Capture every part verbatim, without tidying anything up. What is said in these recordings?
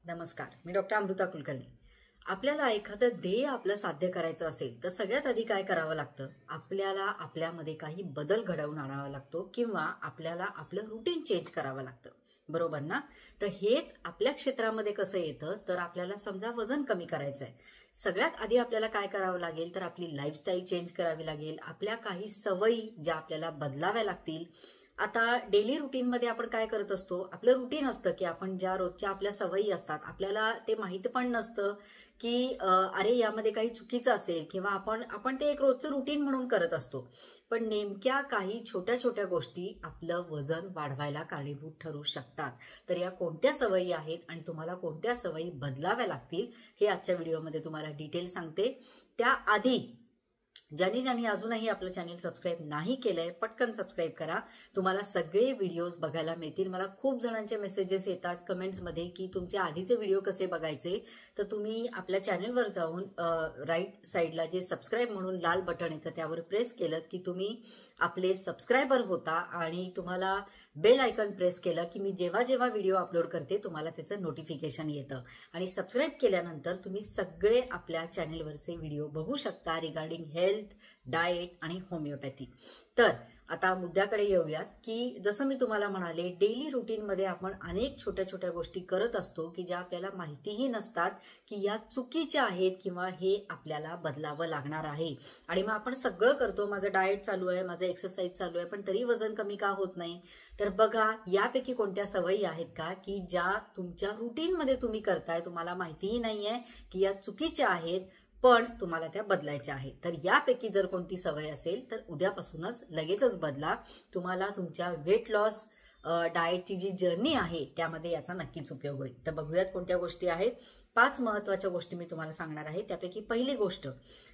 नमस्कार, मी डॉक्टर अमृता कुलकर्णी। आपल्याला एखादं ध्येय आपलं साध्य करायचं असेल तर सगळ्यात आधी काय करावं लागतं? आपल्याला आपल्यामध्ये काही बदल घडवून आणावा लागतो किंवा आपल्याला आपलं रुटीन चेंज करावं लागतं, बरोबर ना? तर हेच आपल्या क्षेत्रामध्ये कसं येतं तर आपल्याला समजा वजन कमी करायचं आहे, सगळ्यात आधी आपल्याला काय करावं लागेल तर आपली लाईफस्टाईल चेंज करावी लागेल, आपल्या काही सवयी ज्या आपल्याला बदलाव्या लागतील। आता डेली रुटीन मध्ये आपण काय करत असतो, आपलं रुटीन असतं की आपण ज्या रोजच्या आपल्या सवयी असतात आपल्याला ते माहिती पण नसतं की अरे यामध्ये काही चुकीचं असेल किंवा आपण आपण ते एक रोजचं रुटीन म्हणून करत असतो, पण नेमक्या काही छोट्या छोट्या गोष्टी आपलं वजन वाढवायला कारणीभूत ठरू शकतात। तर या कोणत्या सवयी आहेत आणि तुम्हाला कोणत्या सवयी बदलाव्या लागतील हे आजच्या व्हिडिओमध्ये तुम्हाला डिटेल सांगते। त्याआधी ज्यांनी ज्यांनी अजूनही आपलं चॅनल सबस्क्राईब नाही केलंय पटकन सबस्क्राईब करा, तुम्हाला सगळे व्हिडिओज बघायला मिळतील। मला खूप जणांचे मेसेजेस येतात कमेंट्समध्ये की तुमचे आधीचे व्हिडिओ कसे बघायचे, तर तुम्ही आपल्या चॅनलवर जाऊन राईट साईडला जे सबस्क्राईब म्हणून लाल बटन येतं त्यावर प्रेस केलं की तुम्ही आपले सबस्क्रायबर होता आणि तुम्हाला बेल आयकॉन प्रेस केलं की मी जेव्हा जेव्हा व्हिडिओ अपलोड करते तुम्हाला त्याचं नोटिफिकेशन येतं आणि सबस्क्राईब केल्यानंतर तुम्ही सगळे आपल्या चॅनलवरचे व्हिडिओ बघू शकता रिगार्डिंग हेल्थ, डाएट आणि होमिओपॅथी। तर आता मुद्द्याकडे येऊयात की जसं मी तुम्हाला म्हणाले डेली रुटीन मध्ये आपण अनेक छोट्या छोट्या गोष्टी करत असतो की ज्या आपल्याला माहितीही नसतात की या चुकीच्या आहेत किंवा हे आपल्याला बदलावं लागणार आहे। आणि मग आपण सगळं करतो, माझं डाएट चालू आहे, माझं एक्सरसाइज चालू आहे, पण तरी वजन कमी का होत नाही? तर बघा यापैकी कोणत्या सवयी आहेत का की ज्या तुमच्या रुटीन मध्ये तुम्ही करताय, तुम्हाला माहितीही नाहीये की या चुकीच्या आहेत पण तुम्हाला त्या बदलायच्या आहेत। तर यापैकी जर कोणती सवय असेल तर उद्यापासूनच लगेचच बदला, तुम्हाला तुमच्या वेट लॉस डाएटची जी जर्नी आहे त्यामध्ये याचा नक्कीच उपयोग होईल। तर बघूयात कोणत्या गोष्टी आहेत। पाच महत्वाच्या गोष्टी मी तुम्हाला सांगणार आहे। त्यापैकी पहिली गोष्ट,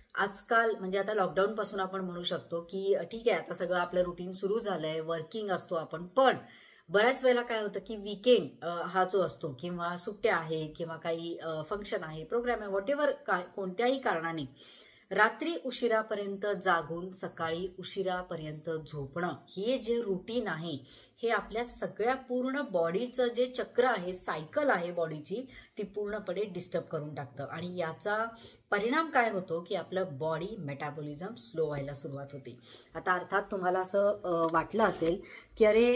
आजकाल म्हणजे आता लॉकडाऊन पासून आपण म्हणू शकतो की ठीक आहे आता सगळं आपलं रुटीन सुरू झालंय, वर्किंग असतो आपण, पण बऱ्याच वेळेला काय होतं की वीकेंड हा जो असतो किंवा सुट्ट्या आहे किंवा काही फंक्शन आहे, प्रोग्राम आहे, व्हॉटएव्हर कोणत्याही कारणाने रात्री उशिरापर्यंत जागून सकाळी उशिरापर्यंत झोपणं हे जे रुटीन आहे हे आपल्या सगळ्या पूर्ण बॉडीचं जे चक्र आहे, सायकल आहे बॉडीची, ती पूर्णपणे डिस्टर्ब करून टाकतं आणि याचा परिणाम काय होतो की आपलं बॉडी मेटाबॉलिझम स्लो व्हायला सुरुवात होते। आता अर्थात तुम्हाला असं वाटलं असेल की अरे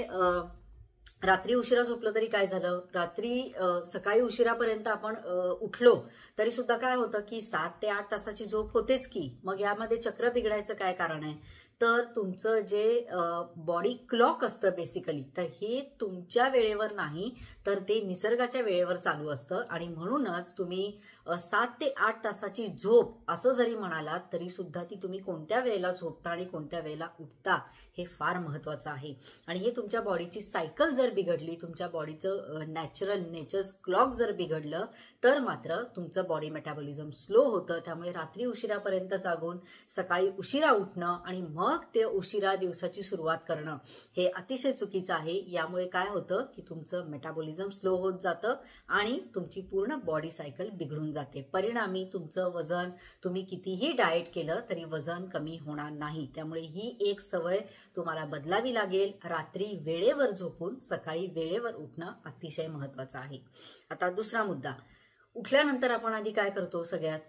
रात्री उशिरा झोपलो तरी काय झालं, रात्री सकाळी उशिरापर्यंत आपण उठलो तरी सुद्धा काय होतं की सात ते आठ तासाची झोप होतेच की, मग यामध्ये चक्र बिघडायचं काय कारण आहे? तर तुमचं जे बॉडी क्लॉक असतं बेसिकली तर हे तुमच्या वेळेवर नाही तर ते निसर्गाच्या वेळेवर चालू असतं आणि म्हणूनच तुम्ही सात ते आठ तासाची झोप असं जरी म्हणालात तरी सुद्धा ती तुम्ही कोणत्या वेळेला झोपता आणि कोणत्या वेळेला उठता हे फार महत्वाचं आहे। आणि हे तुमच्या बॉडीची सायकल जर बिघडली, तुमच्या बॉडीचं नॅचरल नेचर्स क्लॉक जर बिघडलं तर मात्र तुमचं बॉडी मेटाबॉलिझम स्लो होतं। त्यामुळे रात्री उशिरापर्यंत जागून सकाळी उशिरा उठणं आणि मग ते उशिरा दिवसाची सुरुवात करणं हे अतिशय चुकीचं आहे। यामुळे काय होतं की तुमचं मेटाबॉलिझम स्लो होत जातं आणि तुमची पूर्ण बॉडी सायकल बिघडून जाते। परिणामी तुमचं वजन, तुम्ही कितीही डाएट केलं तरी वजन कमी होणार नाही। त्यामुळे ही एक सवय तुम्हाला बदलावी लागेल। रात्री वेळेवर झोपून सकाळी वेळेवर उठणं अतिशय महत्वाचं आहे। आता दुसरा मुद्दा, उठल्यानंतर आपण आधी काय करतो सगळ्यात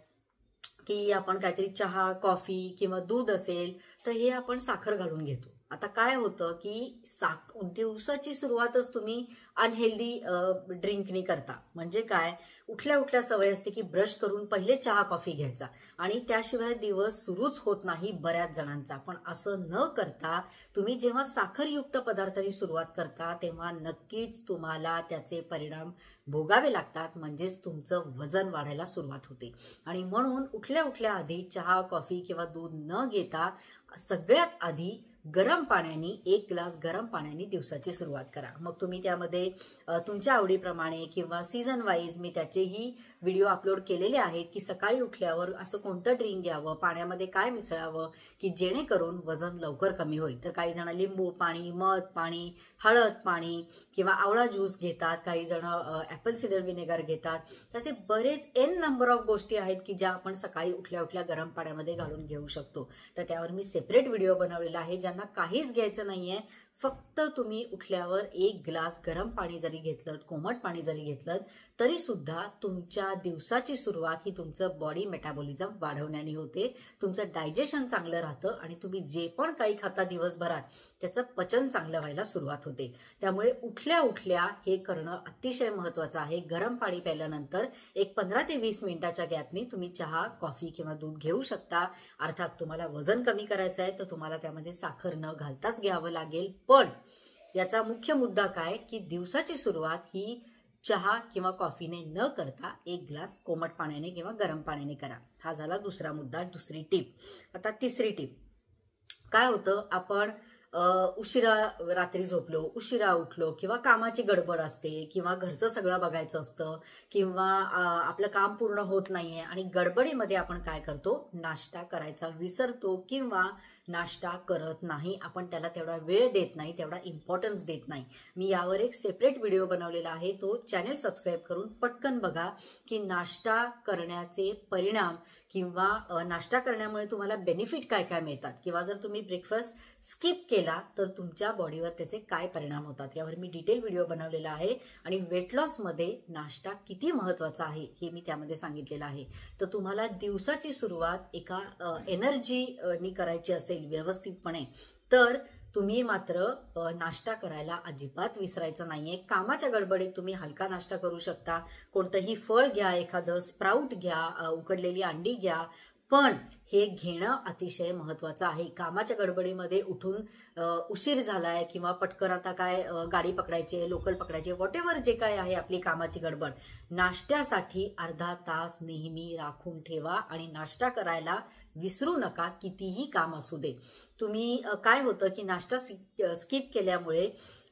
की आपण काहीतरी चहा, कॉफी किंवा दूध असेल तर हे आपण साखर घालून घेतो। आता काय होतं की साख दिवसाची सुरुवातच तुम्ही अनहेल्दी ड्रिंकनी करता, म्हणजे काय, उठल्या उठल्या सवय असते की ब्रश करून पहिले चहा कॉफी घ्यायचा आणि त्याशिवाय दिवस सुरूच होत नाही बऱ्याच जणांचा। पण असं न करता तुम्ही जेव्हा साखरयुक्त पदार्थांनी सुरुवात करता तेव्हा नक्कीच तुम्हाला त्याचे परिणाम भोगावे लागतात, म्हणजेच तुमचं वजन वाढायला सुरुवात होते। आणि म्हणून उठल्या उठल्या आधी चहा, कॉफी किंवा दूध न घेता सगळ्यात आधी गरम पाण्याने एक ग्लास गरम पाण्याने दिवसाची सुरुवात करा। मग तुम्ही त्यामध्ये तुमच्या आवडीप्रमाणे किंवा सीझन वाईज मी त्याचेही व्हिडिओ अपलोड केलेले आहेत की सकाळी उठल्यावर असं कोणतं ड्रिंक घ्यावं, पाण्यामध्ये काय मिसळावं की जेणेकरून वजन लवकर कमी होईल। तर काही जण लिंबू पाणी, मध पाणी, हळद पाणी किंवा आवळा ज्यूस घेतात, काही जण ऍपल सिडर विनेगर घेतात, तसे बरेच एन नंबर ऑफ गोष्टी आहेत की ज्या आपण सकाळी उठल्या उठल्या गरम पाण्यामध्ये घालून घेऊ शकतो। तर त्यावर मी सेपरेट व्हिडिओ बनवलेला आहे। ज्यांना काहीच घ्यायचं नाहीये, फक्त तुम्ही उठल्यावर एक ग्लास गरम पाणी जरी घेतलं, कोमट पाणी जरी घेतलं, तरी सुद्धा तुमच्या दिवसाची सुरुवात ही तुमचं बॉडी मेटाबॉलिझम वाढवण्याने होते, तुमचं डायजेशन चांगलं राहतं आणि तुम्ही जे पण काही खाता दिवसभरात त्याचं पचन चांगलं व्हायला सुरुवात होते. त्यामुळे उठल्या उठल्या हे करणं अतिशय महत्वाचं आहे. गरम पाणी प्यायल्यानंतर एक पंधरा ते वीस मिनिटाच्या गॅपनी तुम्ही चहा, कॉफी किंवा दूध घेऊ शकता. अर्थात तुम्हाला वजन कमी करायचं आहे तर तुम्हाला त्यामध्ये साखर न घालताच घ्यावं लागेल. पण याचा मुख्य मुद्दा काय की दिवसाची सुरुवात ही चहा किंवा कॉफीने न करता एक ग्लास कोमट पाण्याने किंवा गरम पाण्याने करा. हा झाला दुसरा मुद्दा, दुसरी टिप. आता तिसरी टिप काय होतं, आपण उशिरा रात्री झोपलो, उशिरा उठलो किंवा कामाची गडबड असते किंवा घरचं सगळं बघायचं असतं किंवा आपलं काम पूर्ण होत नाहीये आणि गडबडीमध्ये आपण काय करतो, नाश्ता करायचा विसरतो किंवा नाश्ता करत नाही. आपण त्याला तेवढा वेळ देत नाही, तेवढा इम्पॉर्टन्स देत नाही. मी यावर एक सेपरेट व्हिडिओ बनवलेला आहे, तो चॅनेल सबस्क्राईब करून पटकन बघा की नाश्ता करण्याचे परिणाम किंवा नाश्ता करण्यामुळे तुम्हाला बेनिफिट काय काय मिळतात किंवा जर तुम्ही ब्रेकफास्ट स्किप केला तर तुमच्या बॉडीवर त्याचे काय परिणाम होतात यावर मी डिटेल व्हिडिओ बनवलेला आहे. आणि वेट लॉस मध्ये नाश्ता किती महत्वाचा आहे हे मी त्यामध्ये सांगितलेलं आहे. तर तुम्हाला दिवसाची सुरुवात एका एनर्जीनी करायची असेल व्यवस्थितपणे तर तुम्ही मात्र नाश्ता करायला अजिबात विसरायचं नाहीये. कामाच्या गडबडीत तुम्ही हलका नाश्ता करू शकता. कोणतंही फळ घ्या, एखादं स्प्राउट घ्या, उकडलेली अंडी घ्या, पण हे घेणं अतिशय महत्वाचं आहे. कामाच्या गडबडीमध्ये उठून उशीर झालाय किंवा पटकन आता काय गाडी पकडायची, लोकल पकडायचे, व्हॉटेव्हर जे काय आहे आपली कामाची गडबड, नाश्त्यासाठी अर्धा तास नेहमी राखून ठेवा आणि नाश्ता करायला विसरू नका, कितीही काम असू दे. तुम्ही काय होतं की नाश्ता स्किप केल्यामुळे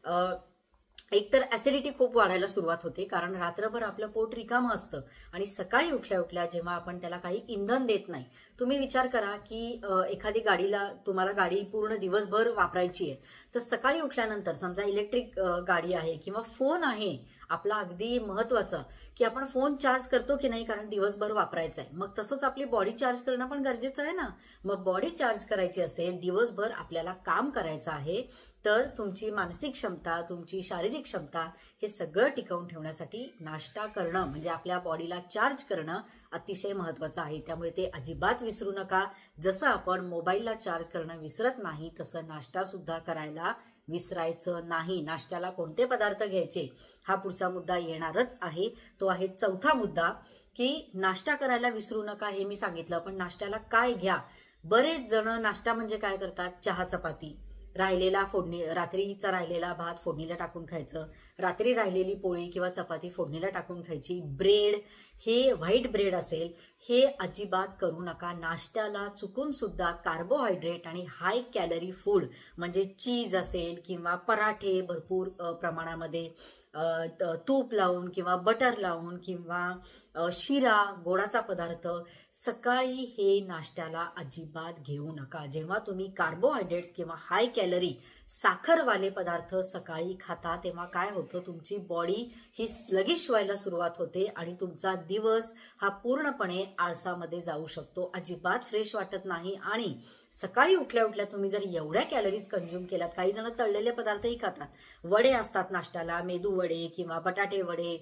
एकतर ऍसिडिटी खूप वाढायला सुरुवात होते, कारण रात्रभर आपलं पोट रिकामं असतं आणि सकाळी उठल्या उठल्या जेव्हा आपण त्याला काही इंधन देत नाही. तुम्ही विचार करा की एखादी गाडीला तुम्हाला गाडी पूर्ण दिवसभर वापरायची आहे तर सकाळी उठल्यानंतर समजा इलेक्ट्रिक गाडी आहे किंवा फोन आहे आपला अगदी महत्वाचा की आपण फोन चार्ज करतो की नाही, कारण दिवसभर वापरायचा आहे. मग तसंच आपली बॉडी चार्ज करणं पण गरजेचं आहे ना. मग बॉडी चार्ज करायची असेल, दिवसभर आपल्याला काम करायचं आहे, तर तुमची मानसिक क्षमता, तुमची शारीरिक क्षमता हे सगळं टिकवून ठेवण्यासाठी नाश्ता करणं म्हणजे आपल्या बॉडीला चार्ज करणं अतिशय महत्वाचं आहे. त्यामुळे ते अजिबात विसरू नका. जसं आपण मोबाईलला चार्ज करणं विसरत नाही तसं नाश्ता सुद्धा करायला विसरायचं नाही. नाश्त्याला कोणते पदार्थ घ्यायचे हा पुढचा मुद्दा येणारच आहे. तो आहे चौथा मुद्दा की नाश्ता करायला विसरू नका. हे मी सांगितलं, पण नाश्त्याला काय घ्या. बरेच जण नाश्ता म्हणजे काय करतात, चहा चपाती, राहिलेला फोडणी रात्रीचा राहिलेला भात फोडणीला टाकून खायचं, रात्री राहिलेली पोळी किंवा चपाती फोडणीला टाकून खायची, ब्रेड हे व्हाईट ब्रेड असेल हे अजिबात करू नका. नाश्त्याला चुकून सुद्धा कार्बोहायड्रेट आणि हाय कॅलरी फूड म्हणजे चीज असेल किंवा पराठे भरपूर प्रमाणामध्ये तूप लावून किंवा बटर लावून किंवा शिरा गोडाचा पदार्थ सकाळी हे नाश्त्याला अजिबात घेऊ नका. जेव्हा तुम्ही कार्बोहायड्रेट्स किंवा हाय कॅलरी साखरवाले पदार्थ सकाळी खाता तेव्हा काय होतं, तुमची बॉडी ही स्लगिश व्हायला सुरुवात होते आणि तुमचा दिवस हा पूर्णपणे आळसामध्ये जाऊ शकतो, अजिबात फ्रेश वाटत नाही. आणि सकाळी उठल्या उठल्या तुम्ही जर एवढ्या कॅलरीज कंझ्युम केल्यात, काही जण तळलेले पदार्थही खातात, वडे असतात नाश्त्याला, मेदू वडे किंवा बटाटे वडे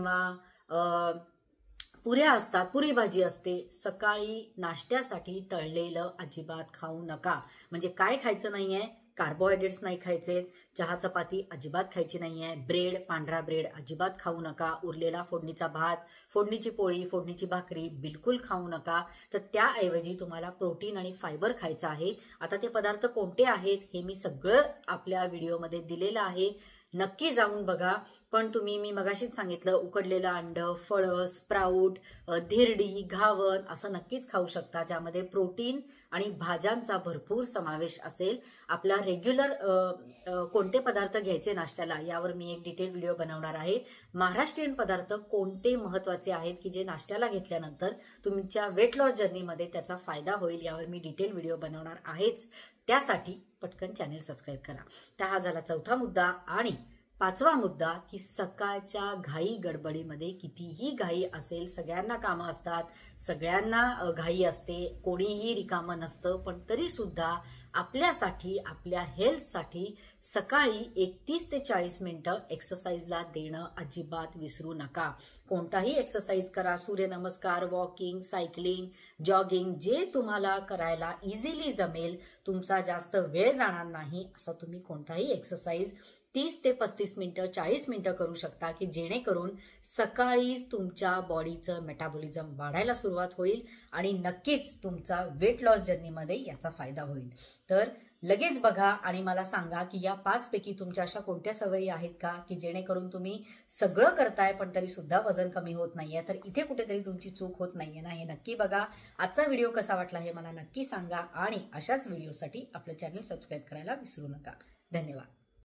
किंवा पुऱ्या असतात, पुरी भाजी असते, सकाळी नाश्त्यासाठी तळलेलं अजिबात खाऊ नका. म्हणजे काय खायचं नाहीये, कार्बोहायड्रेट्स नाही खायचे, चहा चपाती अजिबात खायची नाहीये, ब्रेड पांढरा ब्रेड अजिबात खाऊ नका, उरलेला फोडणीचा भात, फोडणीची पोळी, फोडणीची भाकरी बिलकुल खाऊ नका. तर त्याऐवजी तुम्हाला प्रोटीन आणि फायबर खायचं आहे. आता ते पदार्थ कोणते आहेत हे मी सगळं आपल्या व्हिडिओमध्ये दिलेलं आहे, नक्की जाऊन बघा. पण तुम्ही मी मगाशीच सांगितलं उकडलेलं अंड, फळं, स्प्राऊट, धिरडी, घावन असं नक्कीच खाऊ शकता, ज्यामध्ये प्रोटीन आणि भाज्यांचा भरपूर समावेश असेल. आपला रेग्युलर कोणते पदार्थ घ्यायचे नाश्त्याला यावर मी एक डिटेल व्हिडिओ बनवणार आहे. महाराष्ट्रीयन पदार्थ कोणते महत्वाचे आहेत की जे नाश्त्याला घेतल्यानंतर तुमच्या वेट लॉस जर्नीमध्ये त्याचा फायदा होईल यावर मी डिटेल व्हिडिओ बनवणार आहेच. त्यासाठी पटकन चॅनेल सबस्क्राईब करा. तर हा झाला चौथा मुद्दा. आणि पाचवा मुद्दा की सकाळच्या घाई गडबडीमध्ये, कितीही घाई असेल, सगळ्यांना कामं असतात, सगळ्यांना घाई असते, कोणीही रिकामं नसतं, पण तरी सुद्धा आपल्यासाठी, आपल्या हेल्थसाठी सकाळी एकतीस ते चाळीस मिनिटं एक्सरसाइजला देणं अजिबात विसरू नका. कोणताही एक्सरसाइज करा, सूर्यनमस्कार, वॉकिंग, सायकलिंग, जॉगिंग, जे तुम्हाला करायला इझिली जमेल, तुमचा जास्त वेळ जाणार नाही असं तुम्ही कोणताही एक्सरसाइज तीस ते पस्तीस मिनिटं, चाळीस मिनिटं करू शकता, की जेणेकरून सकाळीच तुमच्या बॉडीचं मेटाबॉलिझम वाढायला सुरुवात होईल आणि नक्कीच तुमचा वेट लॉस जर्नीमध्ये याचा फायदा होईल. तर लगेच बघा आणि मला सांगा की या पाच पैकी तुमच्या अशा कोणत्या सवयी आहेत का की जेणेकरून तुम्ही सगळं करताय पण तरी सुद्धा वजन कमी होत नाहीये. तर इथे कुठेतरी तुमची चूक होत नाहीये ना, हे नक्की बघा. आजचा व्हिडिओ कसा वाटला हे मला नक्की सांगा आणि अशाच व्हिडिओसाठी आपलं चॅनल सबस्क्राईब करायला विसरू नका. धन्यवाद.